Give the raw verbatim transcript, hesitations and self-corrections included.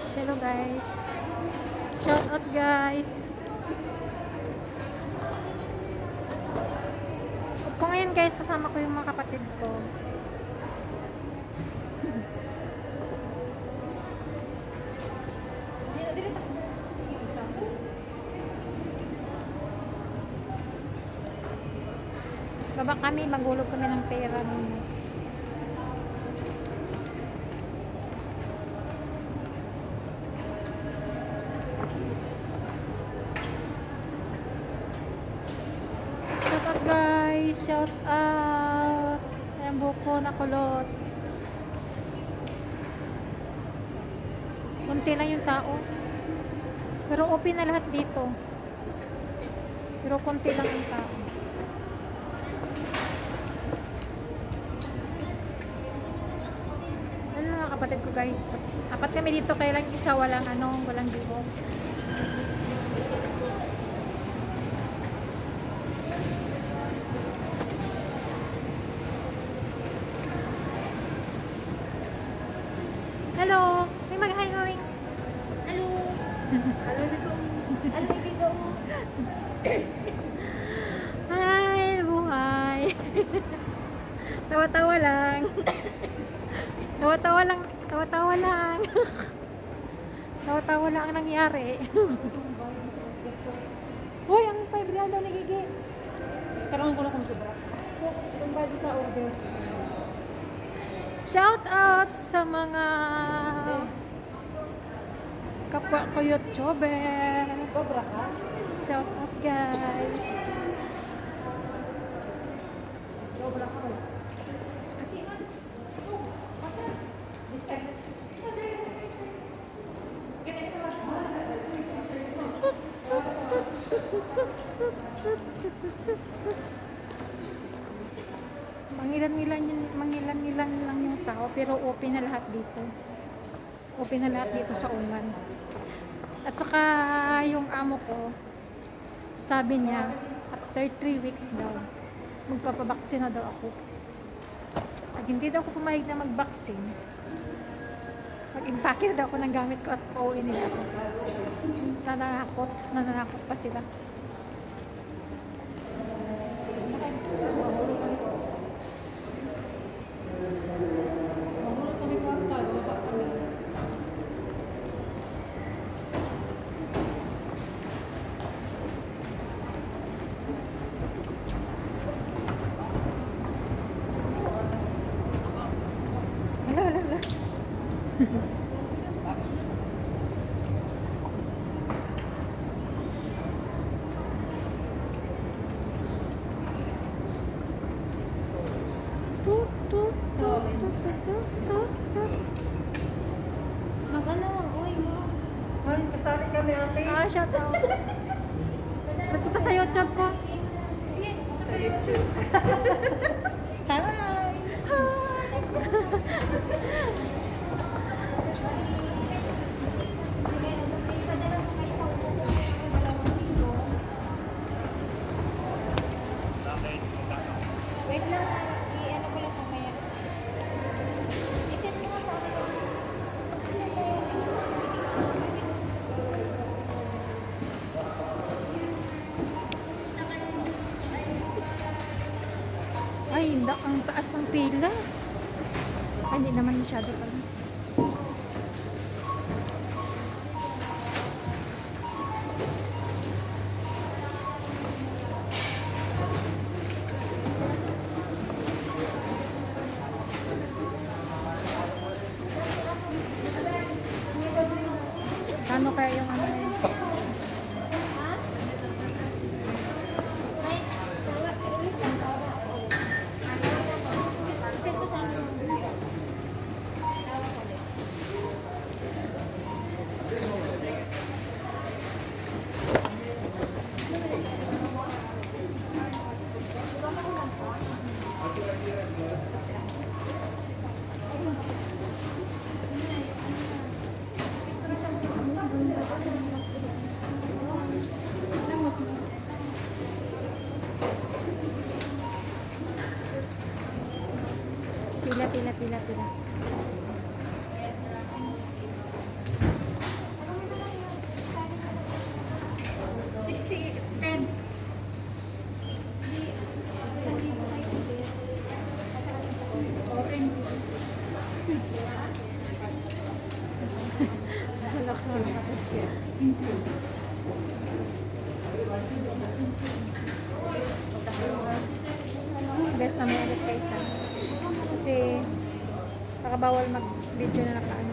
Hello guys. Shout out guys. Ko ngayon guys, kasama ko yung mga kapatid ko. Baba kami, magulog kami ng pera nun. Shout out guys, shout out. Ayan buko na kulot. Kunti lang yung tao. Pero open na lahat dito. Pero kunti lang yung tao. Ano mga kapatid ko guys. Apat kami dito, kaya lang isa walang ano, walang buhok. Hello! May mag-hi going. Hello! Hello dito. Hello dito. Hi! Buhay! Tawa-tawa lang. Tawa-tawa lang. Tawa-tawa lang. Tawa-tawa lang ang nangyari. Hoy, ang five real daw nagigi. Karoon ko na kung sobra. Itong badi sa order. Shout out sa mga kapwa ko YouTuber. Sobra ka? Shout out guys. Sobra ka wala. Mangilan-ngilan yun, mangilan-ngilan lang yung tao, pero open na lahat dito. Open na lahat dito sa Oman. At saka yung amo ko, sabi niya, after three weeks daw, magpapabaksin na daw ako. Pag hindi daw ako pumayag na mag-vaccine, mag-impake daw ako ng gamit ko at pauwi nila ako. Nananakot, nananakot pa sila. Wala, wala, wala. Tut, tut, tut, tut, tut, tut, tut. Mag-ano? Uy, mo. Hoy, kasali kami ate. Ah, shout out. Ba't kita sa YouTube ko? Sa YouTube. Hi! Wait lang, i-ano ko lang mamaya. I-send mo nga sa akin. I-send mo yung Ay, hindi. Ang taas ng pila. Ay, hindi naman masyado pala. Kano kaya yung ano na yun? Ha? Wait. I-send mo sa akin. Pila, pila, pila, pila. Relax mo na. Best na may ulit kaisa. Kasi nakabawal mag-video na nakaan.